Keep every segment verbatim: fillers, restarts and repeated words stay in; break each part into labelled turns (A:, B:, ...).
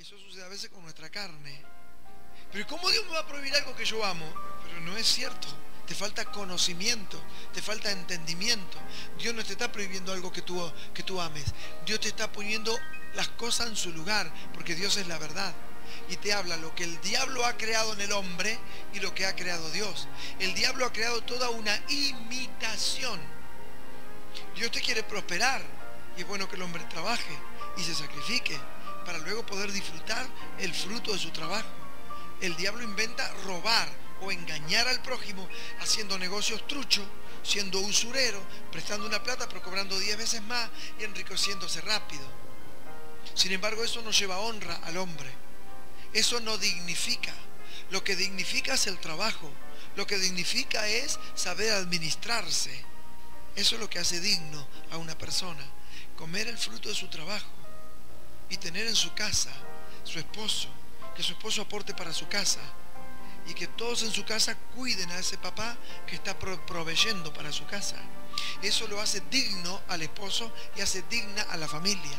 A: eso sucede a veces con nuestra carne. Pero ¿cómo Dios me va a prohibir algo que yo amo? Pero no es cierto. Te falta conocimiento, te falta entendimiento. Dios no te está prohibiendo algo que tú, que tú ames. Dios te está poniendo las cosas en su lugar, porque Dios es la verdad. Y te habla lo que el diablo ha creado en el hombre y lo que ha creado Dios. El diablo ha creado toda una imitación. Dios te quiere prosperar y es bueno que el hombre trabaje y se sacrifique para luego poder disfrutar el fruto de su trabajo. El diablo inventa robar o engañar al prójimo haciendo negocios truchos, siendo usurero, prestando una plata pero cobrando diez veces más y enriqueciéndose rápido. Sin embargo, eso no lleva honra al hombre. Eso no dignifica. Lo que dignifica es el trabajo. Lo que dignifica es saber administrarse. Eso es lo que hace digno a una persona. Comer el fruto de su trabajo y tener en su casa su esposo, que su esposo aporte para su casa y que todos en su casa cuiden a ese papá que está proveyendo para su casa. Eso lo hace digno al esposo y hace digna a la familia.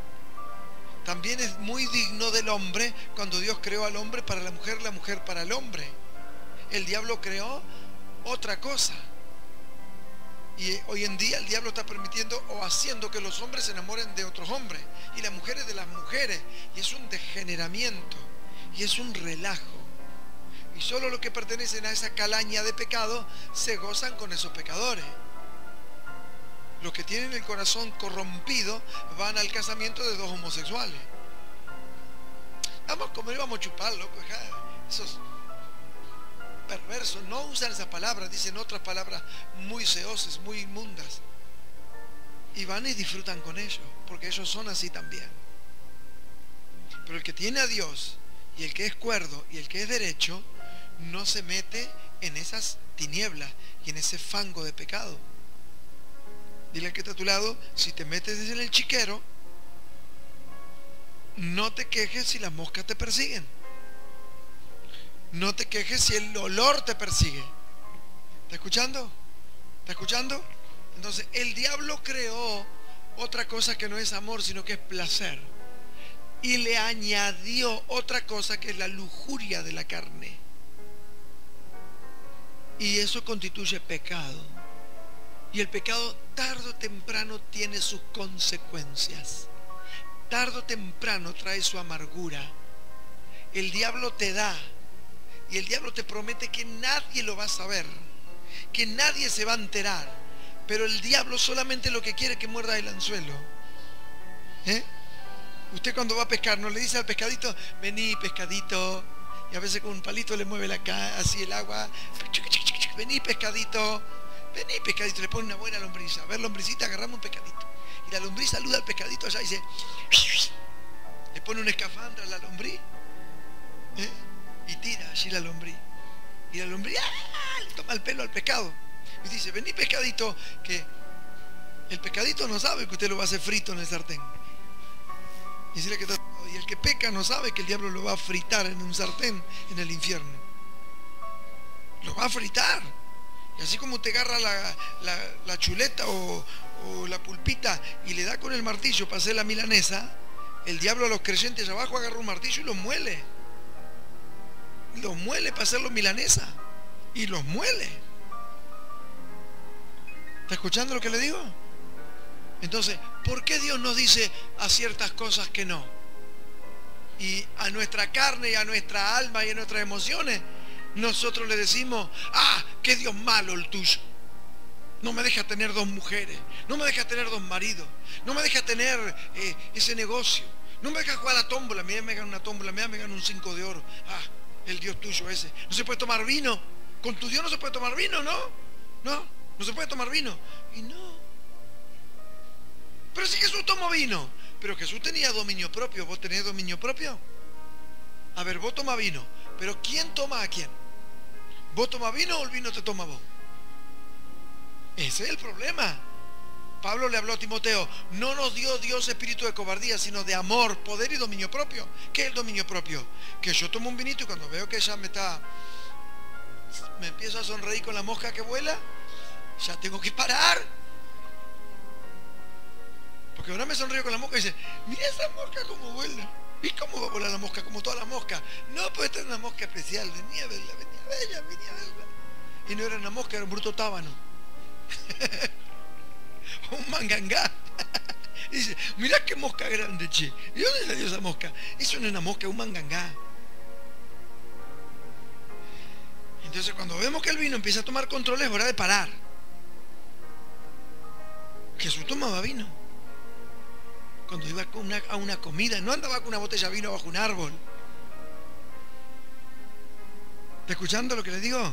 A: También es muy digno del hombre cuando Dios creó al hombre para la mujer, la mujer para el hombre. El diablo creó otra cosa. Y hoy en día el diablo está permitiendo o haciendo que los hombres se enamoren de otros hombres y las mujeres de las mujeres. Y es un degeneramiento y es un relajo. Y solo los que pertenecen a esa calaña de pecado se gozan con esos pecadores. Los que tienen el corazón corrompido van al casamiento de dos homosexuales. Vamos a comer, vamos a chupar, loco. Esos perversos no usan esa palabra, dicen otras palabras muy seosas, muy inmundas. Y van y disfrutan con ellos, porque ellos son así también. Pero el que tiene a Dios, y el que es cuerdo, y el que es derecho, no se mete en esas tinieblas y en ese fango de pecado. Dile al que está a tu lado, si te metes en el chiquero, no te quejes si las moscas te persiguen. No te quejes si el olor te persigue. ¿Está escuchando? ¿Está escuchando? Entonces, el diablo creó otra cosa que no es amor, sino que es placer. Y le añadió otra cosa que es la lujuria de la carne. Y eso constituye pecado. Y el pecado tarde o temprano tiene sus consecuencias. Tarde o temprano trae su amargura. El diablo te da. Y el diablo te promete que nadie lo va a saber. Que nadie se va a enterar. Pero el diablo solamente lo que quiere es que muerda el anzuelo. ¿Eh? Usted cuando va a pescar no le dice al pescadito, vení pescadito. Y a veces con un palito le mueve la cara, así el agua. Vení pescadito. Vení pescadito, le pone una buena lombriza. A ver, lombricita, agarramos un pescadito. Y la lombriz saluda al pescadito allá y dice, le pone un escafandra a la lombriz, ¿eh? Y tira allí la lombriz. Y la lombriz ¡ah! Le toma el pelo al pescado. Y dice, vení pescadito, que el pescadito no sabe que usted lo va a hacer frito en el sartén. Y, que está... y el que peca no sabe que el diablo lo va a fritar en un sartén en el infierno. Lo va a fritar. Y así como te agarra la, la, la chuleta o, o la pulpita y le da con el martillo para hacer la milanesa, el diablo a los creyentes abajo agarra un martillo y los muele. Los muele para hacerlo milanesa. Y los muele. ¿Está escuchando lo que le digo? Entonces, ¿por qué Dios nos dice a ciertas cosas que no? Y a nuestra carne y a nuestra alma y a nuestras emociones nosotros le decimos, ah, qué Dios malo el tuyo. No me deja tener dos mujeres, no me deja tener dos maridos, no me deja tener eh, ese negocio, no me deja jugar a la tómbola, mira, me gana una tómbola, mira, me gana un cinco de oro. Ah, el Dios tuyo ese. No se puede tomar vino, con tu Dios no se puede tomar vino, ¿no? No, no se puede tomar vino. Y no. Pero si Jesús tomó vino, pero Jesús tenía dominio propio, ¿vos tenés dominio propio? A ver, vos toma vino, pero ¿quién toma a quién? ¿Vos tomás vino o el vino te toma a vos? Ese es el problema. Pablo le habló a Timoteo, no nos dio Dios espíritu de cobardía, sino de amor, poder y dominio propio. ¿Qué es el dominio propio? Que yo tomo un vinito y cuando veo que ella me está, me empiezo a sonreír con la mosca que vuela, ya tengo que parar. Porque ahora me sonrío con la mosca y dice, mira esa mosca como vuela. ¿Y cómo va a volar la mosca como todas las moscas. No, pues esta es una mosca especial, venía a verla, venía a verla, venía a verla. Y no era una mosca, era un bruto tábano. Un mangangá. Y dice, mirá qué mosca grande, che. ¿Y dónde salió esa mosca? Eso no es una mosca, es un mangangá. Entonces cuando vemos que el vino empieza a tomar control, es hora de parar. Jesús tomaba vino cuando iba a una, a una comida, no andaba con una botella de vino bajo un árbol. ¿Está escuchando lo que le digo?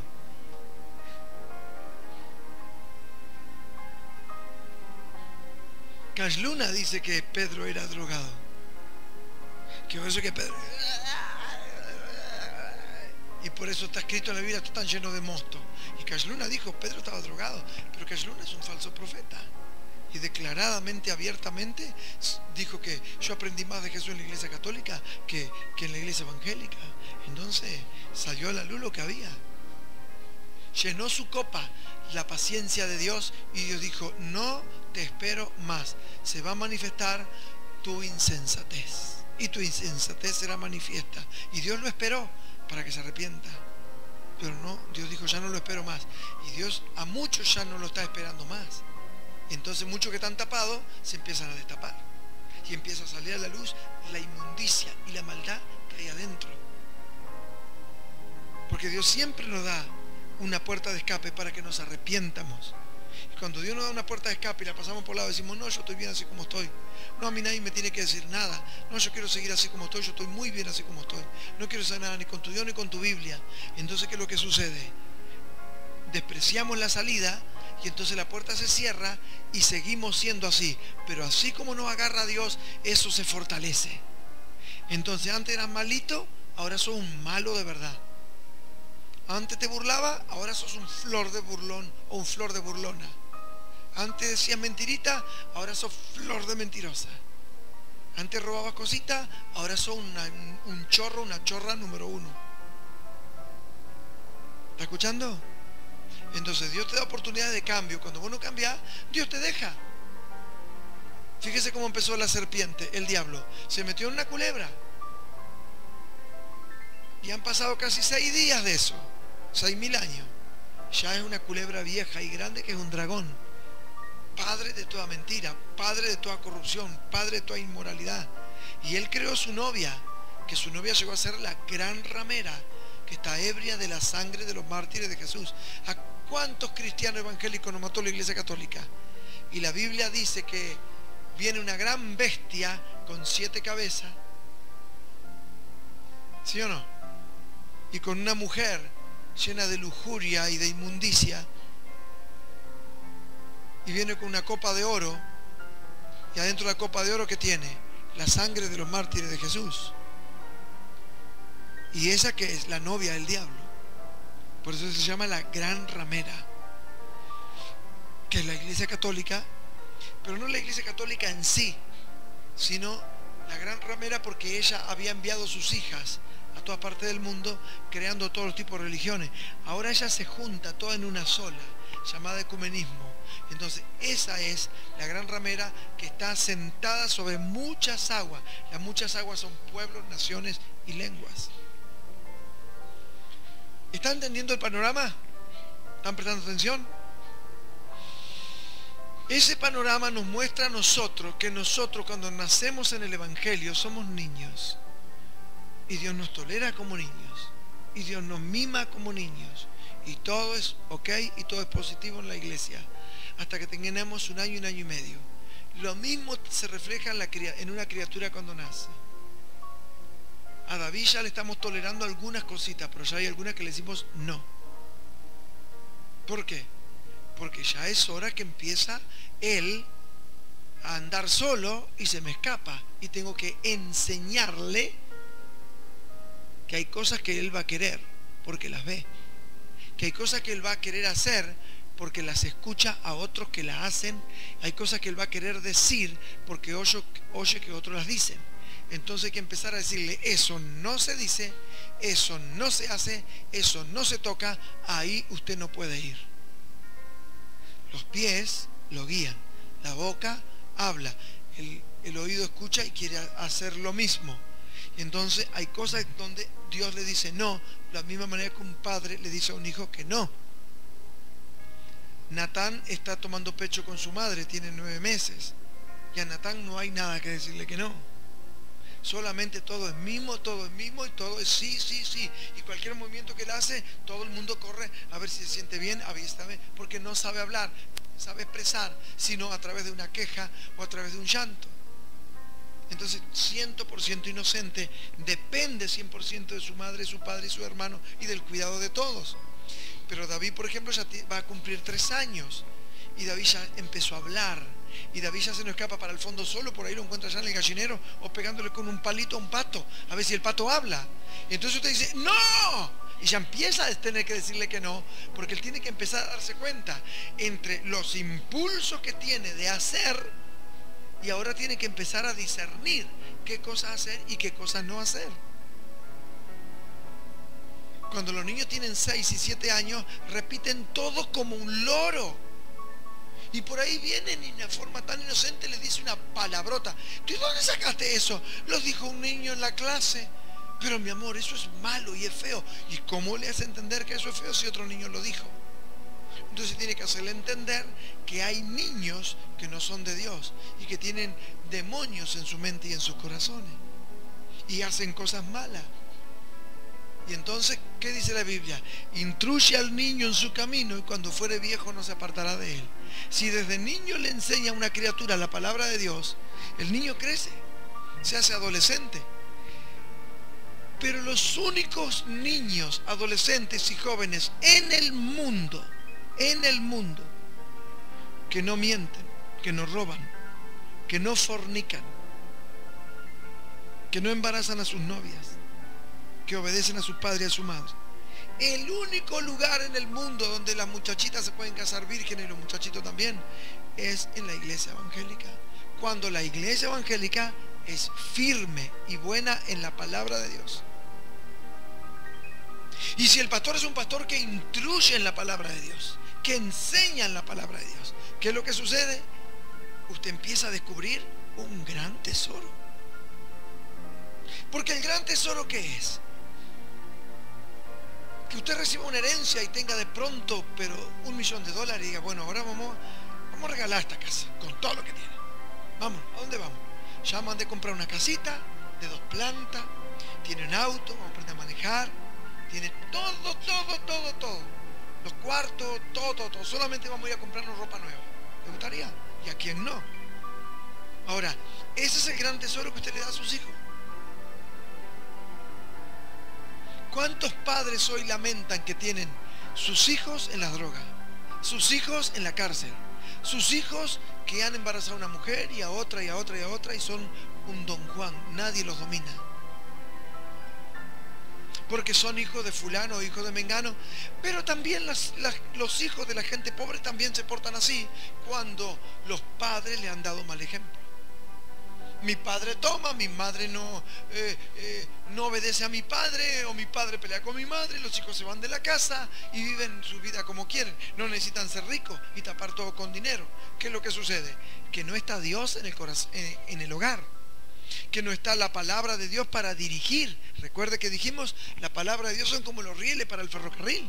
A: Cash Luna dice que Pedro era drogado, que por eso que Pedro, y por eso está escrito en la Biblia, está tan lleno de mosto. Y Cash Luna dijo, Pedro estaba drogado, pero Cash Luna es un falso profeta. Y declaradamente, abiertamente, dijo que yo aprendí más de Jesús en la iglesia católica que, que en la iglesia evangélica. Entonces salió a la luz lo que había. Llenó su copa, la paciencia de Dios, y Dios dijo, no te espero más. Se va a manifestar tu insensatez. Y tu insensatez será manifiesta. Y Dios lo esperó para que se arrepienta. Pero no, Dios dijo, ya no lo espero más. Y Dios a muchos ya no lo está esperando más. Y entonces muchos que están tapados se empiezan a destapar. Y empieza a salir a la luz la inmundicia y la maldad que hay adentro. Porque Dios siempre nos da una puerta de escape para que nos arrepientamos. Y cuando Dios nos da una puerta de escape y la pasamos por el lado, decimos, no, yo estoy bien así como estoy. No, a mí nadie me tiene que decir nada. No, yo quiero seguir así como estoy, yo estoy muy bien así como estoy. No quiero hacer nada ni con tu Dios ni con tu Biblia. Entonces, ¿qué es lo que sucede? Despreciamos la salida y entonces la puerta se cierra y seguimos siendo así. Pero así como nos agarra Dios, eso se fortalece. Entonces, antes eras malito, ahora sos un malo de verdad. Antes te burlaba, ahora sos un flor de burlón o un flor de burlona. Antes decías mentirita, ahora sos flor de mentirosa. Antes robabas cositas, ahora sos una, un, un chorro, una chorra número uno. ¿Está escuchando? Entonces Dios te da oportunidades de cambio. Cuando vos no cambiás, Dios te deja. Fíjese cómo empezó la serpiente, el diablo. Se metió en una culebra. Y han pasado casi seis días de eso. Seis mil años. Ya es una culebra vieja y grande que es un dragón. Padre de toda mentira, padre de toda corrupción, padre de toda inmoralidad. Y él creó su novia, que su novia llegó a ser la gran ramera, que está ebria de la sangre de los mártires de Jesús. ¿A cuántos cristianos evangélicos nos mató la iglesia católica? Y la Biblia dice que viene una gran bestia con siete cabezas. ¿Sí o no? Y con una mujer llena de lujuria y de inmundicia, y viene con una copa de oro, y adentro de la copa de oro, ¿qué tiene? La sangre de los mártires de Jesús. Y esa que es la novia del diablo. Por eso se llama la gran ramera, que es la iglesia católica, pero no la iglesia católica en sí, sino la gran ramera porque ella había enviado sus hijas a toda parte del mundo, creando todos los tipos de religiones. Ahora ella se junta toda en una sola, llamada ecumenismo. Entonces esa es la gran ramera que está sentada sobre muchas aguas. Las muchas aguas son pueblos, naciones y lenguas. ¿Están entendiendo el panorama? ¿Están prestando atención? Ese panorama nos muestra a nosotros que nosotros cuando nacemos en el Evangelio somos niños. Y Dios nos tolera como niños. Y Dios nos mima como niños. Y todo es ok y todo es positivo en la iglesia. Hasta que tengamos un año, un año y medio. Lo mismo se refleja en, la, en una criatura cuando nace. A David ya le estamos tolerando algunas cositas, pero ya hay algunas que le decimos no. ¿Por qué? Porque ya es hora que empieza él a andar solo y se me escapa. Y tengo que enseñarle que hay cosas que él va a querer porque las ve, que hay cosas que él va a querer hacer porque las escucha a otros que las hacen, hay cosas que él va a querer decir porque oye, oye que otros las dicen. Entonces hay que empezar a decirle, eso no se dice, eso no se hace, eso no se toca, ahí usted no puede ir. Los pies lo guían, la boca habla, el, el oído escucha y quiere hacer lo mismo. Entonces hay cosas donde Dios le dice no, de la misma manera que un padre le dice a un hijo que no. Natán está tomando pecho con su madre, tiene nueve meses, y a Natán no hay nada que decirle que no. Solamente todo es mismo, todo es mismo y todo es sí, sí, sí. Y cualquier movimiento que él hace, todo el mundo corre a ver si se siente bien, a ver si está bien, porque no sabe hablar, no sabe expresar, sino a través de una queja o a través de un llanto. Entonces, cien por ciento inocente, depende cien por ciento de su madre, su padre y su hermano y del cuidado de todos. Pero David, por ejemplo, ya va a cumplir tres años y David ya empezó a hablar. Y David ya se nos escapa para el fondo solo, por ahí lo encuentra ya en el gallinero o pegándole con un palito a un pato, a ver si el pato habla. Y entonces usted dice, ¡no! Y ya empieza a tener que decirle que no, porque él tiene que empezar a darse cuenta entre los impulsos que tiene de hacer y ahora tiene que empezar a discernir qué cosas hacer y qué cosas no hacer. Cuando los niños tienen seis y siete años, repiten todo como un loro. Y por ahí vienen y de una forma tan inocente les dice una palabrota. ¿Tú de dónde sacaste eso? Lo dijo un niño en la clase. Pero mi amor, eso es malo y es feo. ¿Y cómo le hace entender que eso es feo si otro niño lo dijo? Entonces tiene que hacerle entender que hay niños que no son de Dios y que tienen demonios en su mente y en sus corazones y hacen cosas malas. Y entonces, ¿qué dice la Biblia? Instruye al niño en su camino y cuando fuere viejo no se apartará de él. Si desde niño le enseña a una criatura la palabra de Dios, el niño crece, se hace adolescente. Pero los únicos niños, adolescentes y jóvenes en el mundo, en el mundo, que no mienten, que no roban, que no fornican, que no embarazan a sus novias, que obedecen a su padre y a su madre. El único lugar en el mundo donde las muchachitas se pueden casar vírgenes y los muchachitos también es en la iglesia evangélica. Cuando la iglesia evangélica es firme y buena en la palabra de Dios. Y si el pastor es un pastor que instruye en la palabra de Dios, que enseña en la palabra de Dios, ¿qué es lo que sucede? Usted empieza a descubrir un gran tesoro. Porque el gran tesoro, ¿qué es? Que usted reciba una herencia y tenga de pronto, pero un millón de dólares y diga, bueno, ahora vamos, vamos a regalar esta casa con todo lo que tiene. Vamos, ¿a dónde vamos? Ya mandé comprar una casita de dos plantas, tiene un auto, vamos a aprender a manejar, tiene todo, todo, todo, todo. Los cuartos, todo, todo, todo. Solamente vamos a ir a comprarnos ropa nueva. ¿Le gustaría? ¿Y a quién no? Ahora, ese es el gran tesoro que usted le da a sus hijos. ¿Cuántos padres hoy lamentan que tienen sus hijos en las drogas, sus hijos en la cárcel, sus hijos que han embarazado a una mujer y a otra y a otra y a otra y son un don Juan? Nadie los domina. Porque son hijos de fulano o hijos de mengano. Pero también las, las, los hijos de la gente pobre también se portan así cuando los padres le han dado mal ejemplo. Mi padre toma, mi madre no, eh, eh, no obedece a mi padre, o mi padre pelea con mi madre, los hijos se van de la casa y viven su vida como quieren. No necesitan ser ricos y tapar todo con dinero. ¿Qué es lo que sucede? Que no está Dios en el corazón, en, en el hogar. Que no está la palabra de Dios para dirigir. Recuerde que dijimos, la palabra de Dios son como los rieles para el ferrocarril.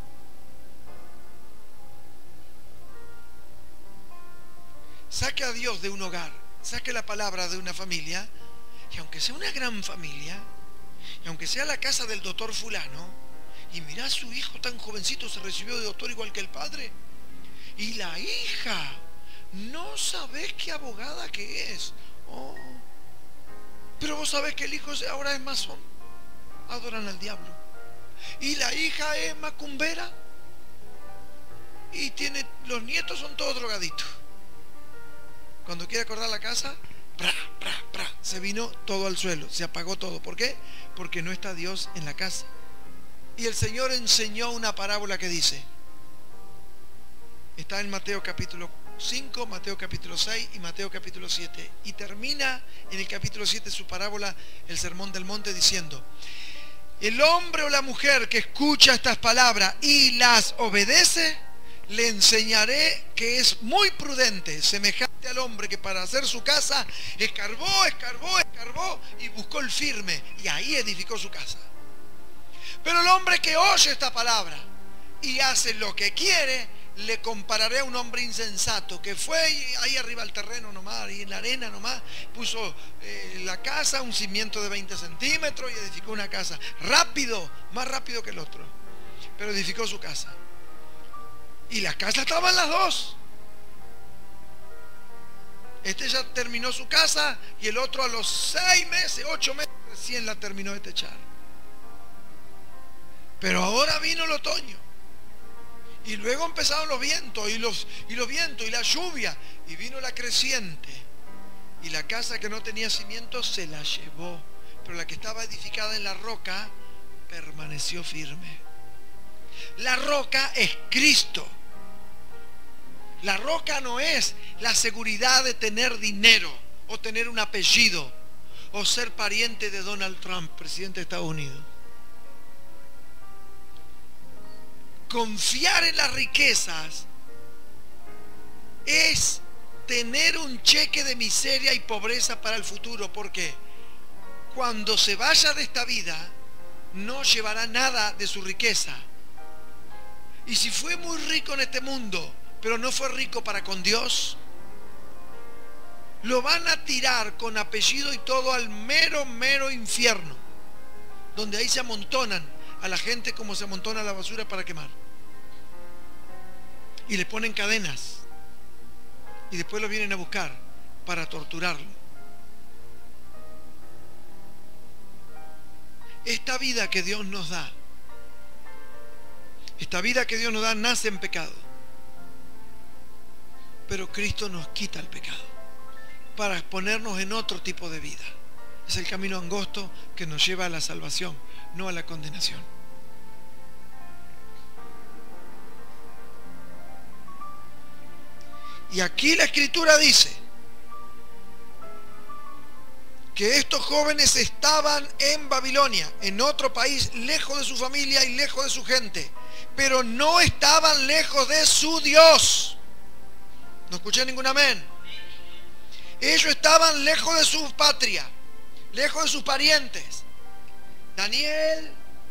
A: Saque a Dios de un hogar, saque la palabra de una familia, y aunque sea una gran familia, y aunque sea la casa del doctor fulano, y mirá, su hijo tan jovencito se recibió de doctor igual que el padre, y la hija, no sabés qué abogada que es. Oh, pero vos sabés que el hijo ahora es masón, adoran al diablo, y la hija es macumbera, y tiene, los nietos son todos drogaditos. Cuando quiere acordar la casa, pra, pra, pra, se vino todo al suelo, se apagó todo. ¿Por qué? Porque no está Dios en la casa. Y el Señor enseñó una parábola que dice, está en Mateo capítulo cinco, Mateo capítulo seis y Mateo capítulo siete. Y termina en el capítulo siete su parábola, el sermón del monte, diciendo, el hombre o la mujer que escucha estas palabras y las obedece, le enseñaré que es muy prudente, semejante al hombre que para hacer su casa escarbó, escarbó, escarbó y buscó el firme, y ahí edificó su casa. Pero el hombre que oye esta palabra y hace lo que quiere, le compararé a un hombre insensato que fue ahí arriba al terreno nomás, ahí en la arena nomás, puso eh, la casa, un cimiento de veinte centímetros y edificó una casa. Rápido, más rápido que el otro, pero edificó su casa. Y las casas estaban las dos. Este ya terminó su casa y el otro a los seis meses, ocho meses recién la terminó de techar. Pero ahora vino el otoño. Y luego empezaron los vientos y los, y los vientos y la lluvia. Y vino la creciente. Y la casa que no tenía cimientos se la llevó. Pero la que estaba edificada en la roca permaneció firme. La roca es Cristo. La roca no es la seguridad de tener dinero o tener un apellido o ser pariente de Donald Trump, presidente de Estados Unidos. Confiar en las riquezas es tener un cheque de miseria y pobreza para el futuro, porque cuando se vaya de esta vida no llevará nada de su riqueza. Y si fue muy rico en este mundo, pero no fue rico para con Dios, lo van a tirar con apellido y todo al mero, mero infierno, donde ahí se amontonan a la gente como se amontona la basura para quemar. Y le ponen cadenas y después lo vienen a buscar para torturarlo. Esta vida que Dios nos da, esta vida que Dios nos da nace en pecado, pero Cristo nos quita el pecado para ponernos en otro tipo de vida. Es el camino angosto que nos lleva a la salvación, no a la condenación. Y aquí la Escritura dice que estos jóvenes estaban en Babilonia, en otro país, lejos de su familia y lejos de su gente, pero no estaban lejos de su Dios. No escuché ningún amén. Ellos estaban lejos de su patria, lejos de sus parientes. Daniel,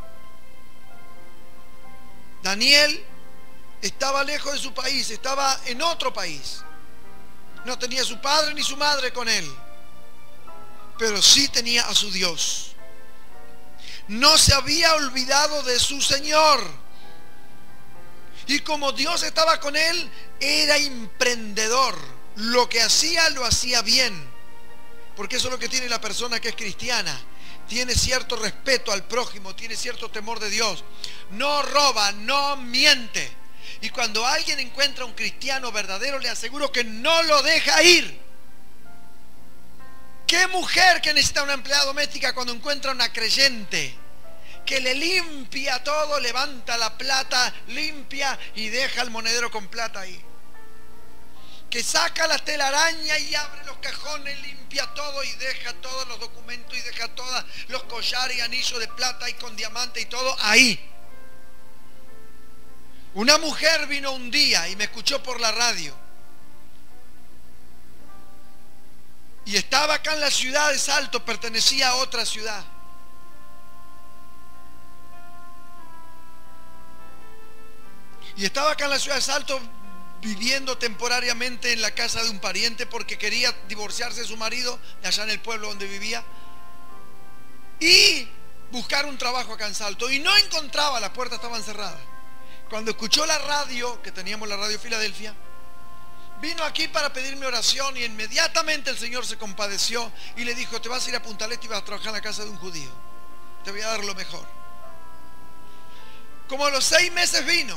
A: Daniel estaba lejos de su país, estaba en otro país. No tenía su padre ni su madre con él, pero sí tenía a su Dios. No se había olvidado de su Señor. Y como Dios estaba con él, era emprendedor. Lo que hacía, lo hacía bien. Porque eso es lo que tiene la persona que es cristiana. Tiene cierto respeto al prójimo, tiene cierto temor de Dios. No roba, no miente. Y cuando alguien encuentra a un cristiano verdadero, le aseguro que no lo deja ir. ¿Qué mujer que necesita una empleada doméstica cuando encuentra una creyente que le limpia todo, levanta la plata, limpia y deja el monedero con plata ahí? Que saca la telaraña y abre los cajones, limpia todo y deja todos los documentos y deja todos los collares y anillos de plata y con diamante y todo ahí. Una mujer vino un día y me escuchó por la radio. Y estaba acá en la ciudad de Salto, pertenecía a otra ciudad. Y estaba acá en la ciudad de Salto viviendo temporariamente en la casa de un pariente porque quería divorciarse de su marido allá en el pueblo donde vivía y buscar un trabajo acá en Salto. Y no encontraba, las puertas estaban cerradas. Cuando escuchó la radio, que teníamos la radio Filadelfia, vino aquí para pedirme oración y inmediatamente el Señor se compadeció y le dijo: te vas a ir a Punta del Este y vas a trabajar en la casa de un judío. Te voy a dar lo mejor. Como a los seis meses vino.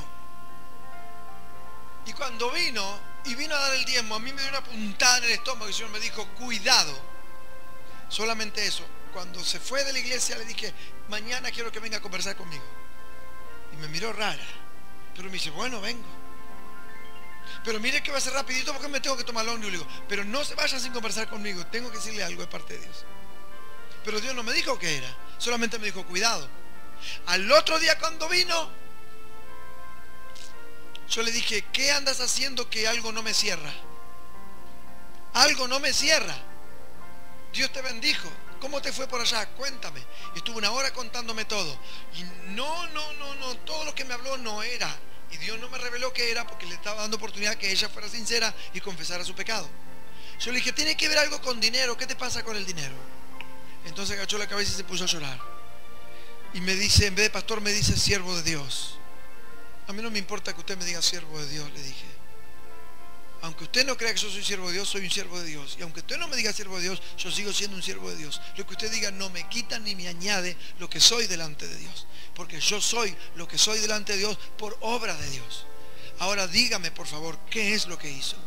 A: Y cuando vino, y vino a dar el diezmo, a mí me dio una puntada en el estómago y el Señor me dijo: cuidado. Solamente eso. Cuando se fue de la iglesia le dije: mañana quiero que venga a conversar conmigo. Y me miró rara. Pero me dice: bueno, vengo. Pero mire que va a ser rapidito porque me tengo que tomar el ómnibus. Le digo: pero no se vaya sin conversar conmigo, tengo que decirle algo de parte de Dios. Pero Dios no me dijo qué era, solamente me dijo: cuidado. Al otro día cuando vino, Yo le dije, ¿qué andas haciendo que algo no me cierra? Algo no me cierra. Dios te bendijo. ¿Cómo te fue por allá? Cuéntame. Y estuvo una hora contándome todo. Y no, no, no, no, todo lo que me habló no era. Y Dios no me reveló qué era porque le estaba dando oportunidad que ella fuera sincera y confesara su pecado. Yo le dije, tiene que ver algo con dinero. ¿Qué te pasa con el dinero? Entonces agachó la cabeza y se puso a llorar. Y me dice, en vez de pastor, me dice siervo de Dios. A mí no me importa que usted me diga siervo de Dios, le dije. Aunque usted no crea que yo soy siervo de Dios, soy un siervo de Dios. Y aunque usted no me diga siervo de Dios, yo sigo siendo un siervo de Dios. Lo que usted diga no me quita ni me añade lo que soy delante de Dios. Porque yo soy lo que soy delante de Dios por obra de Dios. Ahora dígame, por favor, ¿qué es lo que hizo?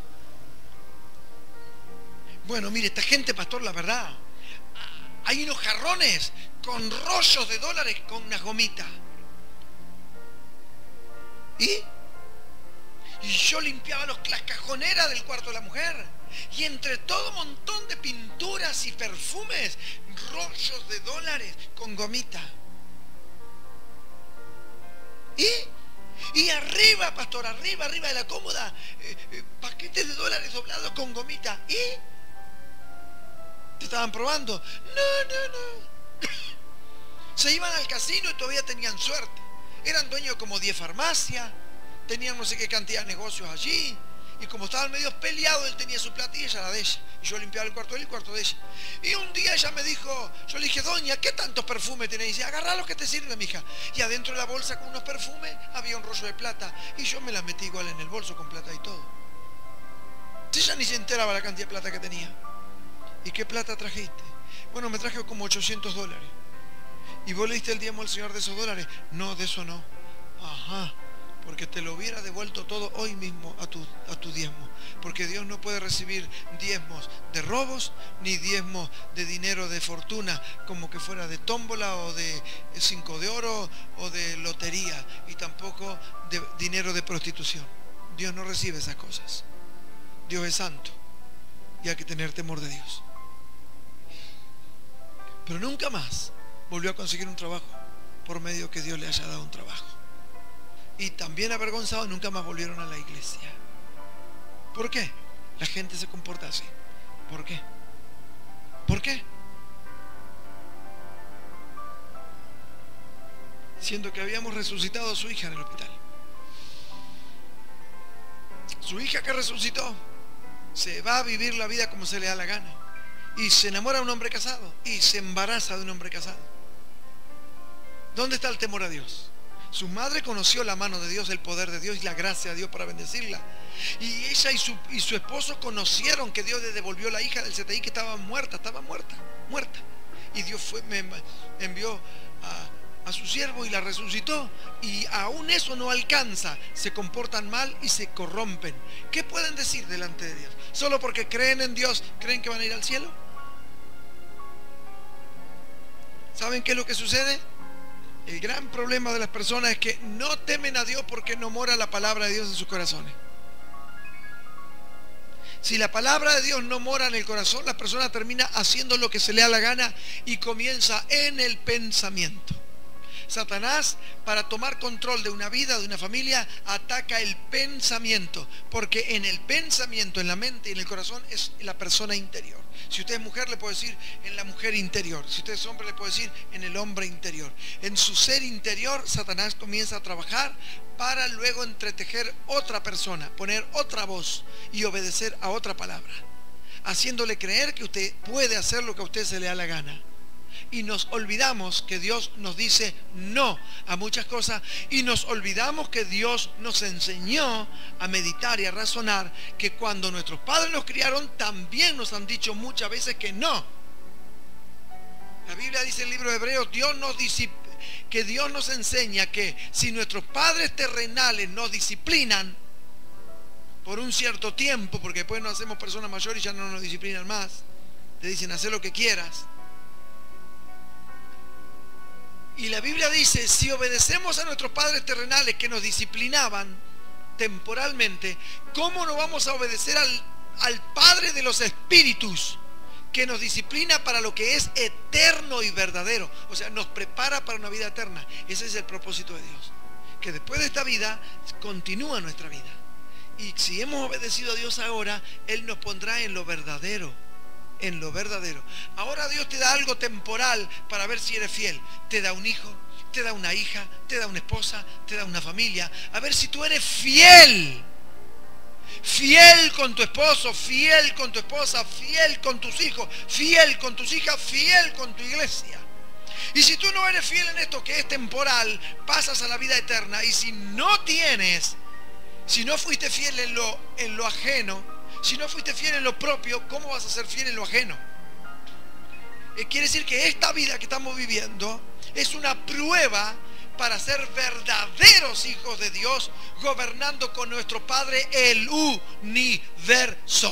A: Bueno, mire, esta gente, pastor, la verdad, hay unos jarrones con rollos de dólares con una gomita. ¿Y? Y yo limpiaba los, las cajoneras del cuarto de la mujer. Y entre todo un montón de pinturas y perfumes, rollos de dólares con gomita. ¿Y? Y arriba, pastor, arriba, arriba de la cómoda, eh, eh, paquetes de dólares doblados con gomita. ¿Y? ¿Te estaban probando? No, no, no. Se iban al casino y todavía tenían suerte. Eran dueños como diez farmacias. Tenían no sé qué cantidad de negocios allí. Y como estaban medio peleados, él tenía su plata y ella la de ella. Y yo limpiaba el cuarto de él y el cuarto de ella. Y un día ella me dijo, yo le dije, doña, ¿qué tantos perfumes tenés? Y dice, agarrá los que te sirven, mija. Y adentro de la bolsa con unos perfumes había un rollo de plata. Y yo me la metí igual en el bolso con plata y todo. Si ella ni se enteraba la cantidad de plata que tenía. ¿Y qué plata trajiste? Bueno, me traje como ochocientos dólares. ¿Y vos le diste el diezmo al Señor de esos dólares? No, de eso no. Ajá. Porque te lo hubiera devuelto todo hoy mismo a tu, a tu diezmo. Porque Dios no puede recibir diezmos de robos, ni diezmos de dinero de fortuna, como que fuera de tómbola o de cinco de oro o de lotería, y tampoco de dinero de prostitución. Dios no recibe esas cosas. Dios es santo y hay que tener temor de Dios. Pero nunca más volvió a conseguir un trabajo por medio que Dios le haya dado un trabajo. Y también avergonzados nunca más volvieron a la iglesia. ¿Por qué? La gente se comporta así. ¿Por qué? ¿Por qué? Siendo que habíamos resucitado a su hija en el hospital. Su hija que resucitó se va a vivir la vida como se le da la gana. Y se enamora de un hombre casado. Y se embaraza de un hombre casado. ¿Dónde está el temor a Dios? Su madre conoció la mano de Dios, el poder de Dios y la gracia de Dios para bendecirla. Y ella y su, y su esposo conocieron que Dios le devolvió la hija del C T I que estaba muerta, estaba muerta, muerta. Y Dios fue, me envió a, a su siervo y la resucitó. Y aún eso no alcanza, se comportan mal y se corrompen. ¿Qué pueden decir delante de Dios? ¿Solo porque creen en Dios, creen que van a ir al cielo? ¿Saben qué es lo que sucede? El gran problema de las personas es que no temen a Dios porque no mora la palabra de Dios en sus corazones. Si la palabra de Dios no mora en el corazón, la persona termina haciendo lo que se le da la gana y comienza en el pensamiento. Satanás, para tomar control de una vida, de una familia, ataca el pensamiento, porque en el pensamiento, en la mente y en el corazón es la persona interior. Si usted es mujer, le puedo decir en la mujer interior. Si usted es hombre, le puedo decir en el hombre interior. En su ser interior, Satanás comienza a trabajar para luego entretejer otra persona, poner otra voz y obedecer a otra palabra, haciéndole creer que usted puede hacer lo que a usted se le da la gana. Y nos olvidamos que Dios nos dice no a muchas cosas, y nos olvidamos que Dios nos enseñó a meditar y a razonar que cuando nuestros padres nos criaron también nos han dicho muchas veces que no. La Biblia dice en el libro de Hebreos, Dios nos dice que Dios nos enseña que si nuestros padres terrenales nos disciplinan por un cierto tiempo, porque después nos hacemos personas mayores y ya no nos disciplinan más, te dicen haz lo que quieras. Y la Biblia dice, si obedecemos a nuestros padres terrenales que nos disciplinaban temporalmente, ¿cómo no vamos a obedecer al, al Padre de los Espíritus que nos disciplina para lo que es eterno y verdadero? O sea, nos prepara para una vida eterna. Ese es el propósito de Dios. que después de esta vida continúa nuestra vida. Y si hemos obedecido a Dios ahora, Él nos pondrá en lo verdadero. En lo verdadero. Ahora Dios te da algo temporal para ver si eres fiel. Te da un hijo, te da una hija, te da una esposa, te da una familia. A ver si tú eres fiel. Fiel con tu esposo, fiel con tu esposa, fiel con tus hijos, fiel con tus hijas, fiel con tu iglesia. Y si tú no eres fiel en esto que es temporal, pasas a la vida eterna. Y si no tienes, si no fuiste fiel en lo, en lo ajeno, si no fuiste fiel en lo propio, ¿cómo vas a ser fiel en lo ajeno? Eh, quiere decir que esta vida que estamos viviendo es una prueba para ser verdaderos hijos de Dios, gobernando con nuestro Padre el universo.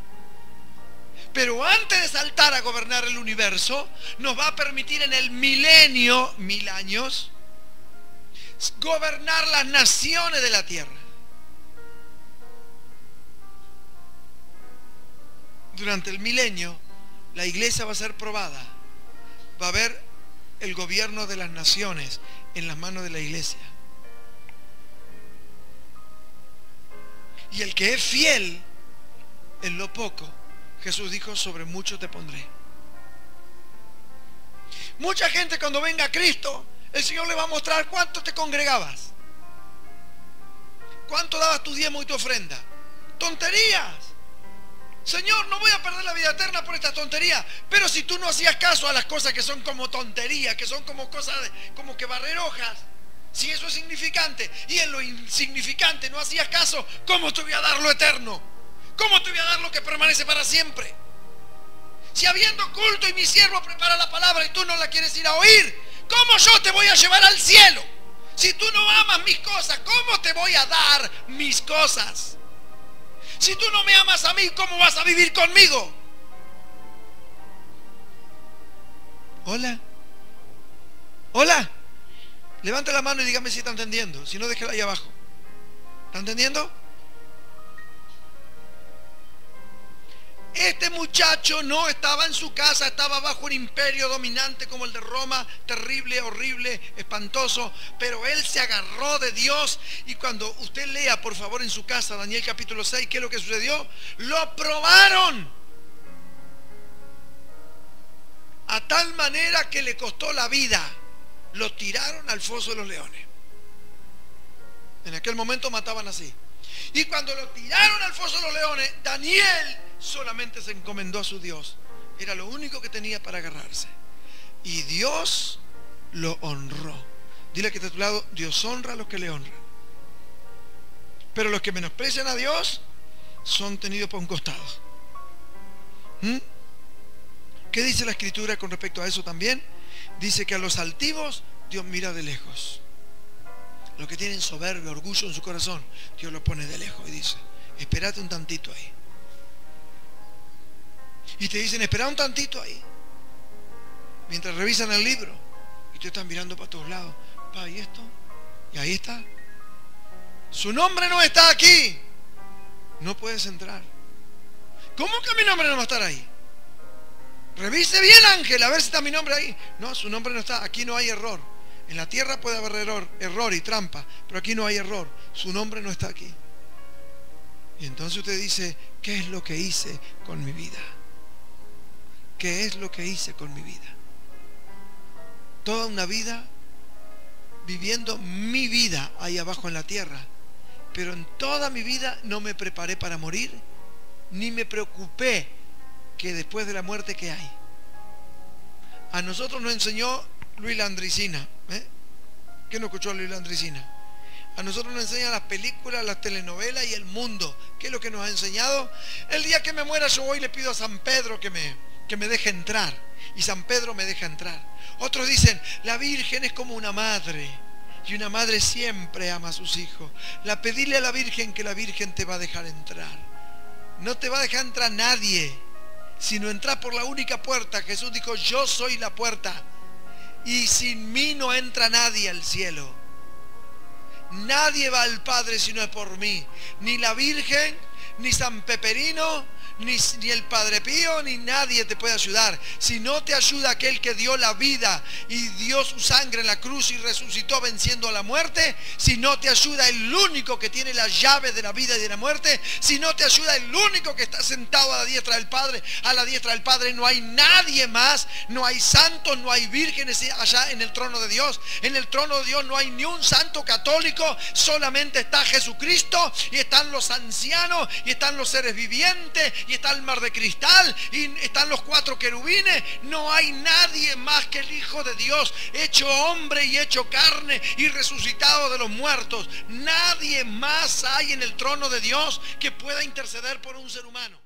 A: Pero antes de saltar a gobernar el universo, nos va a permitir en el milenio, mil años, gobernar las naciones de la tierra. Durante el milenio, la iglesia va a ser probada. Va a haber el gobierno de las naciones en las manos de la iglesia. Y el que es fiel en lo poco, Jesús dijo, sobre mucho te pondré. Mucha gente cuando venga a Cristo, el Señor le va a mostrar cuánto te congregabas, cuánto dabas tu diezmo y tu ofrenda. Tonterías. Señor, no voy a perder la vida eterna por esta tontería. Pero si tú no hacías caso a las cosas que son como tonterías, que son como cosas de, como que barrer hojas, si eso es significante, y en lo insignificante no hacías caso, ¿cómo te voy a dar lo eterno? ¿Cómo te voy a dar lo que permanece para siempre? Si habiendo culto y mi siervo prepara la palabra y tú no la quieres ir a oír, ¿cómo yo te voy a llevar al cielo? Si tú no amas mis cosas, ¿cómo te voy a dar mis cosas? Si tú no me amas a mí, ¿cómo vas a vivir conmigo? Hola. Hola. Levante la mano y dígame si está entendiendo. Si no, déjela ahí abajo. ¿Está entendiendo? Este muchacho no estaba en su casa, estaba bajo un imperio dominante como el de Roma, terrible, horrible, espantoso, pero él se agarró de Dios. Y cuando usted lea, por favor, en su casa, Daniel capítulo seis, ¿qué es lo que sucedió? Lo probaron a tal manera que le costó la vida. Lo tiraron al foso de los leones. En aquel momento mataban así. Y cuando lo tiraron al foso de los leones, Daniel solamente se encomendó a su Dios. Era lo único que tenía para agarrarse. Y Dios lo honró. Dile que está a tu lado, Dios honra a los que le honran. Pero los que menosprecian a Dios son tenidos por un costado. ¿Mm? ¿Qué dice la Escritura con respecto a eso también? Dice que a los altivos Dios mira de lejos. Los que tienen soberbia, orgullo en su corazón, Dios los pone de lejos y dice, espérate un tantito ahí. Y te dicen, espera un tantito ahí. Mientras revisan el libro y te están mirando para todos lados. Pa, ¿y esto? Y ahí está. Su nombre no está aquí. No puedes entrar. ¿Cómo que mi nombre no va a estar ahí? Revise bien, Ángel, a ver si está mi nombre ahí. No, su nombre no está. Aquí no hay error. En la tierra puede haber error, error y trampa, pero aquí no hay error. Su nombre no está aquí. Y entonces usted dice, ¿qué es lo que hice con mi vida? ¿Qué es lo que hice con mi vida? Toda una vida viviendo mi vida ahí abajo en la tierra, pero en toda mi vida no me preparé para morir, ni me preocupé que después de la muerte ¿qué hay? A nosotros nos enseñó Luis Landricina, ¿eh? ¿Qué nos escuchó Luis Landricina? A nosotros nos enseñan las películas, las telenovelas y el mundo. ¿Qué es lo que nos ha enseñado? El día que me muera yo voy y le pido a San Pedro que me, que me deje entrar. Y San Pedro me deja entrar. Otros dicen, la Virgen es como una madre. Y una madre siempre ama a sus hijos. La pedile a la Virgen que la Virgen te va a dejar entrar. No te va a dejar entrar nadie, sino entrar por la única puerta. Jesús dijo, yo soy la puerta. Y sin mí no entra nadie al cielo. Nadie va al Padre si no es por mí. Ni la Virgen, ni San Peperino, ni, ni el Padre Pío, ni nadie te puede ayudar. Si no te ayuda aquel que dio la vida y dio su sangre en la cruz y resucitó venciendo a la muerte, si no te ayuda el único que tiene la llave de la vida y de la muerte, si no te ayuda el único que está sentado a la diestra del Padre, a la diestra del Padre no hay nadie más, no hay santos, no hay vírgenes allá en el trono de Dios. En el trono de Dios no hay ni un santo católico, solamente está Jesucristo, y están los ancianos, y están los seres vivientes, y está el mar de cristal, y están los cuatro querubines. No hay nadie más que el Hijo de Dios, hecho hombre y hecho carne y resucitado de los muertos. Nadie más hay en el trono de Dios que pueda interceder por un ser humano.